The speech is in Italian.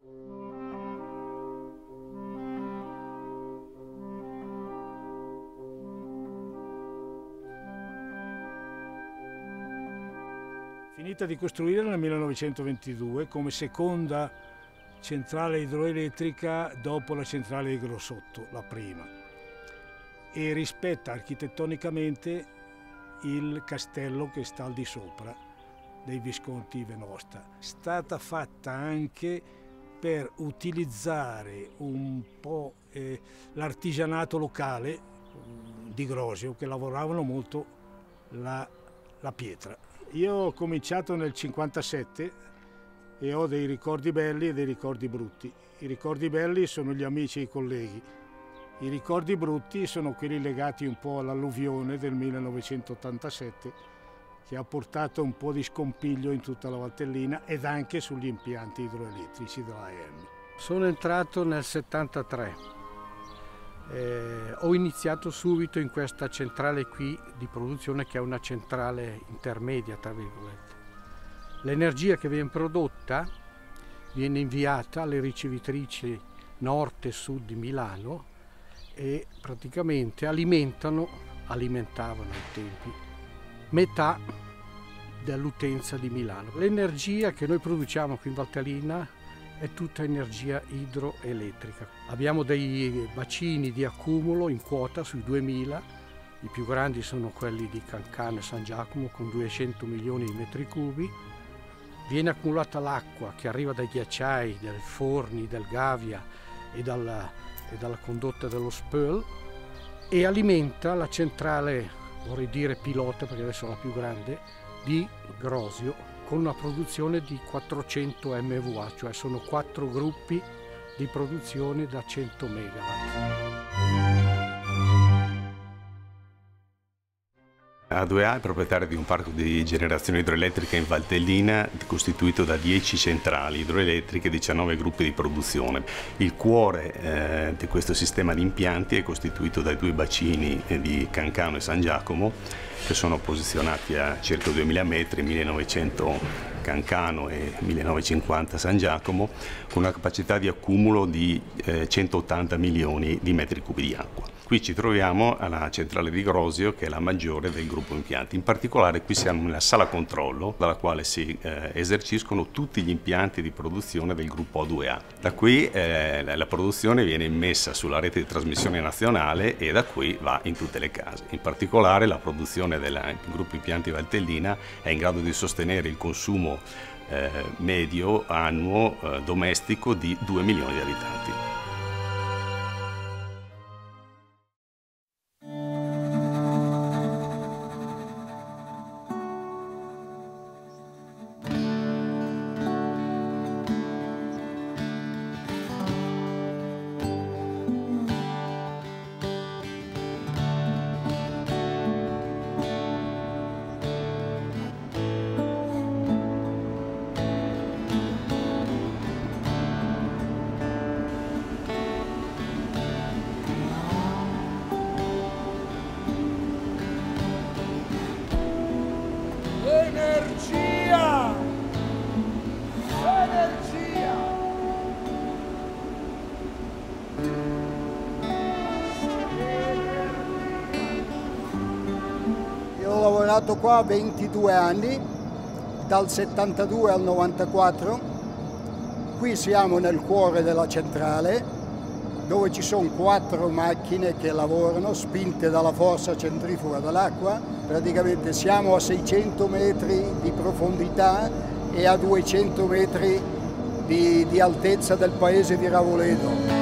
Finita di costruire nel 1922 come seconda centrale idroelettrica dopo la centrale di Grossotto, la prima, e rispetta architettonicamente il castello che sta al di sopra dei Visconti Venosta. È stata fatta anche per utilizzare un po' l'artigianato locale di Grosio, che lavoravano molto la pietra. Io ho cominciato nel 1957 e ho dei ricordi belli e dei ricordi brutti. I ricordi belli sono gli amici e i colleghi. I ricordi brutti sono quelli legati un po' all'alluvione del 1987, che ha portato un po' di scompiglio in tutta la Valtellina ed anche sugli impianti idroelettrici della EM. Sono entrato nel 1973. Ho iniziato subito in questa centrale qui di produzione, che è una centrale intermedia, tra virgolette. L'energia che viene prodotta viene inviata alle ricevitrici nord e sud di Milano e praticamente alimentavano ai tempi metà dell'utenza di Milano. L'energia che noi produciamo qui in Valtellina è tutta energia idroelettrica. Abbiamo dei bacini di accumulo in quota sui 2000, i più grandi sono quelli di Cancano e San Giacomo con 200 milioni di metri cubi. Viene accumulata l'acqua che arriva dai ghiacciai, dai forni, del Gavia e dalla condotta dello Spöl e alimenta la centrale, vorrei dire pilota perché adesso è la più grande, di Grosio, con una produzione di 400 MVA, cioè sono 4 gruppi di produzione da 100 MW. A2A è proprietario di un parco di generazione idroelettrica in Valtellina costituito da 10 centrali idroelettriche e 19 gruppi di produzione. Il cuore di questo sistema di impianti è costituito dai 2 bacini di Cancano e San Giacomo, che sono posizionati a circa 2000 metri, 1900 Cancano e 1950 San Giacomo, con una capacità di accumulo di 180 milioni di metri cubi di acqua. Qui ci troviamo alla centrale di Grosio, che è la maggiore del gruppo impianti. In particolare qui siamo nella sala controllo, dalla quale si eserciscono tutti gli impianti di produzione del gruppo A2A. Da qui la produzione viene immessa sulla rete di trasmissione nazionale e da qui va in tutte le case. In particolare la produzione del gruppo impianti Valtellina è in grado di sostenere il consumo medio annuo domestico di 2 milioni di abitanti. Energia! Energia! Io ho lavorato qua 22 anni, dal 72 al 94. Qui siamo nel cuore della centrale, dove ci sono 4 macchine che lavorano spinte dalla forza centrifuga dell'acqua. Praticamente siamo a 600 metri di profondità e a 200 metri di altezza del paese di Ravoledo.